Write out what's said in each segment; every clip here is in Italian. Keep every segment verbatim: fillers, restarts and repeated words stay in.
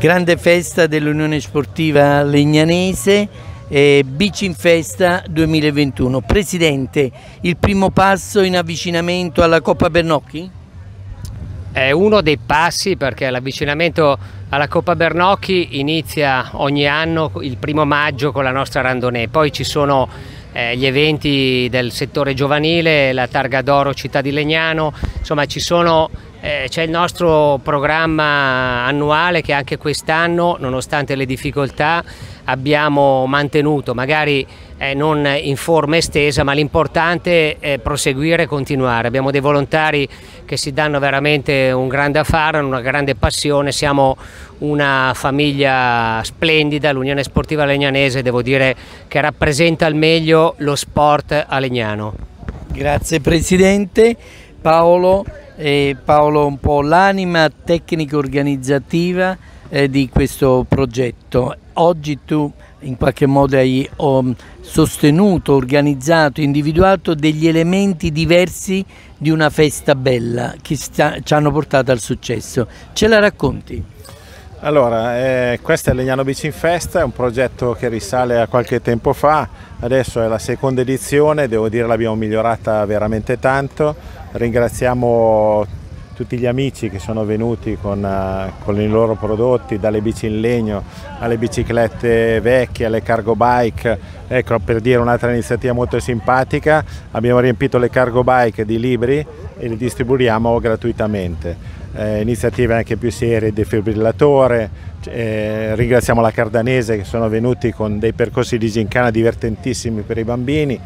Grande festa dell'Unione Sportiva Legnanese, eh, Bici in Festa duemilaventuno. Presidente, il primo passo in avvicinamento alla Coppa Bernocchi? È uno dei passi, perché l'avvicinamento alla Coppa Bernocchi inizia ogni anno il primo maggio con la nostra randonnée, poi ci sono eh, gli eventi del settore giovanile, la Targa d'Oro Città di Legnano, insomma ci sono Eh, c'è il nostro programma annuale che anche quest'anno, nonostante le difficoltà, abbiamo mantenuto, magari eh, non in forma estesa, ma l'importante è proseguire e continuare. Abbiamo dei volontari che si danno veramente un grande affare, una grande passione, siamo una famiglia splendida, l'Unione Sportiva Legnanese devo dire che rappresenta al meglio lo sport a Legnano. Grazie Presidente. Paolo. Eh, Paolo, un po' l'anima tecnica organizzativa eh, di questo progetto. Oggi tu in qualche modo hai oh, sostenuto, organizzato, individuato degli elementi diversi di una festa bella che sta, ci hanno portato al successo. Ce la racconti? Allora, eh, questa è Legnano Bici in Festa, è un progetto che risale a qualche tempo fa, adesso è la seconda edizione, devo dire l'abbiamo migliorata veramente tanto. Ringraziamo tutti gli amici che sono venuti con, uh, con i loro prodotti, dalle bici in legno alle biciclette vecchie, alle cargo bike. Ecco, per dire un'altra iniziativa molto simpatica, abbiamo riempito le cargo bike di libri e li distribuiamo gratuitamente. Eh, iniziative anche più serie, defibrillatore, eh, ringraziamo la Cardanese che sono venuti con dei percorsi di gincana divertentissimi per i bambini,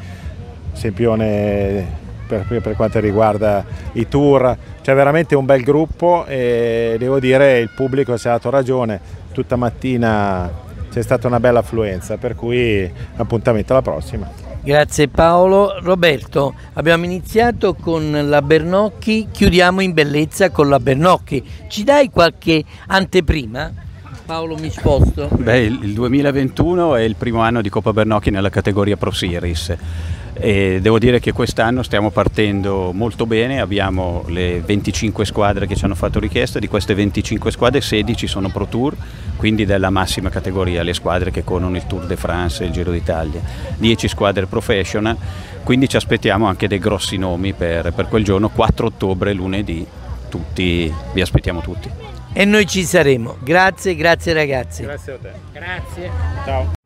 Sempione per, per quanto riguarda i tour, c'è veramente un bel gruppo e devo dire il pubblico ci ha dato ragione, tutta mattina c'è stata una bella affluenza, per cui appuntamento alla prossima. Grazie Paolo. Roberto, abbiamo iniziato con la Bernocchi, chiudiamo in bellezza con la Bernocchi. Ci dai qualche anteprima? Paolo, mi sposto. Beh, il duemilaventuno è il primo anno di Coppa Bernocchi nella categoria Pro Series e devo dire che quest'anno stiamo partendo molto bene, abbiamo le venticinque squadre che ci hanno fatto richiesta, di queste venticinque squadre sedici sono Pro Tour, quindi della massima categoria, le squadre che corrono il Tour de France e il Giro d'Italia, dieci squadre professional, quindi ci aspettiamo anche dei grossi nomi per, per quel giorno, quattro ottobre, lunedì, tutti, vi aspettiamo tutti. E noi ci saremo. Grazie, grazie ragazzi. Grazie a te. Grazie. Ciao.